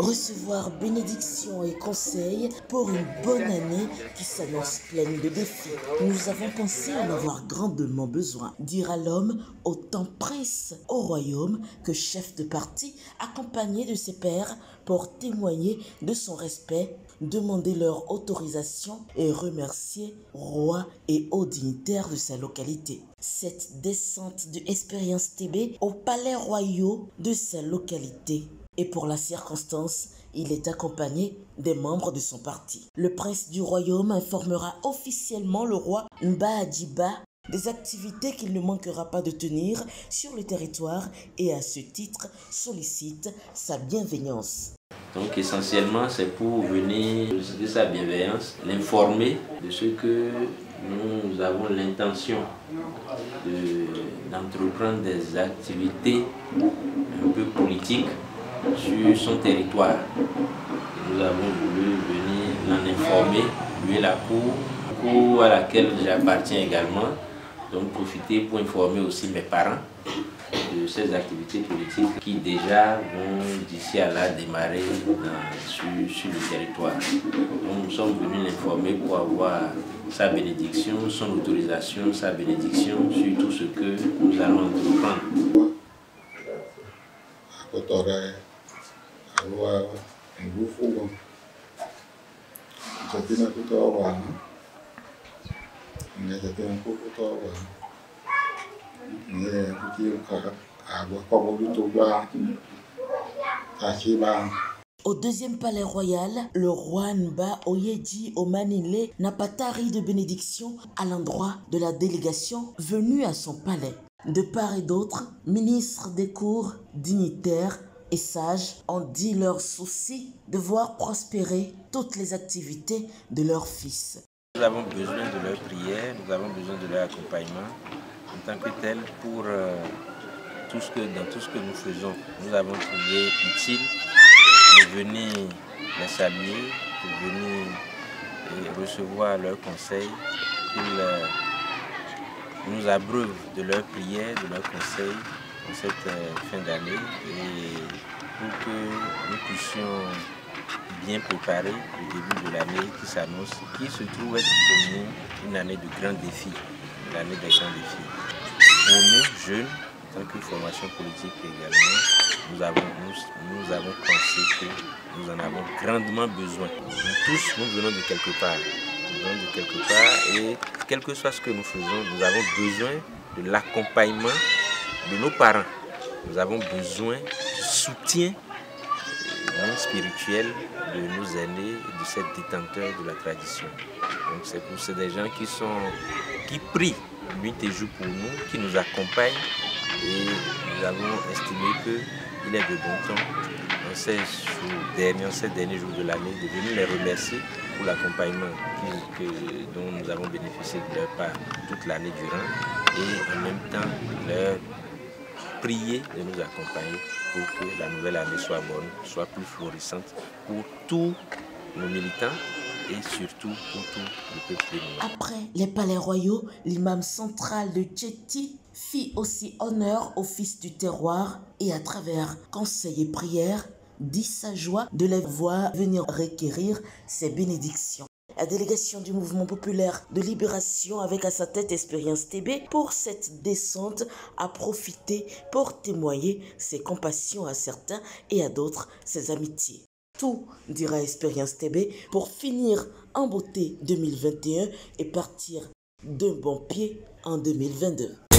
recevoir bénédictions et conseils pour une bonne année qui s'annonce pleine de défis. Nous avons pensé en avoir grandement besoin. Dire à l'homme, autant prince au royaume que chef de parti, accompagné de ses pairs pour témoigner de son respect, demander leur autorisation et remercier rois et hauts dignitaires de sa localité. Cette descente de Expérience TB au palais royaux de sa localité. Et pour la circonstance, il est accompagné des membres de son parti. Le prince du royaume informera officiellement le roi Mbadiba des activités qu'il ne manquera pas de tenir sur le territoire et à ce titre sollicite sa bienveillance. Donc essentiellement, c'est pour venir solliciter sa bienveillance, l'informer de ce que nous avons l'intention d'entreprendre des activités un peu politiques sur son territoire. Nous avons voulu venir l'en informer, lui et la cour à laquelle j'appartiens également. Donc profiter pour informer aussi mes parents de ces activités politiques qui déjà vont d'ici à là démarrer sur le territoire. Donc nous sommes venus l'informer pour avoir sa bénédiction, son autorisation, sa bénédiction sur tout ce que nous allons entreprendre. Au deuxième palais royal, le roi Nba Oyedi Omanile n'a pas tari de bénédiction à l'endroit de la délégation venue à son palais. De part et d'autre, ministres des cours, dignitaires et sages ont dit leur souci de voir prospérer toutes les activités de leur fils. Nous avons besoin de leur prière, nous avons besoin de leur accompagnement en tant que tel pour dans tout ce que nous faisons. Nous avons trouvé utile de venir les saluer, de venir recevoir leurs conseils, qu'ils nous abreuvent de leurs prières, de leurs conseils en cette fin d'année et pour que nous puissions bien préparer le début de l'année qui s'annonce, qui se trouve être pour nous une année de grands défis, l'année des grands défis. Pour nous, jeunes, en tant que formation politique également, nous avons pensé que nous en avons grandement besoin. Nous tous, nous venons de quelque part. Nous venons de quelque part et quel que soit ce que nous faisons, nous avons besoin de l'accompagnement de nos parents. Nous avons besoin du soutien spirituel de nos aînés et de ces détenteurs de la tradition. Donc c'est des gens qui prient nuit et jour pour nous, qui nous accompagnent et nous avons estimé qu'il est de bon temps en ces derniers jours de l'année de venir les remercier pour l'accompagnement dont nous avons bénéficié de leur part toute l'année durant et en même temps leur prier de nous accompagner pour que la nouvelle année soit bonne, soit plus florissante pour tous nos militants et surtout pour tout le peuple béninois. Après les palais royaux, l'imam central de Tchéti fit aussi honneur au fils du terroir et à travers conseils et prières, dit sa joie de les voir venir requérir ses bénédictions. La délégation du mouvement populaire de libération avec à sa tête Expérience TB pour cette descente a profité pour témoigner ses compassions à certains et à d'autres ses amitiés. Tout, dira Expérience TB, pour finir en beauté 2021 et partir d'un bon pied en 2022.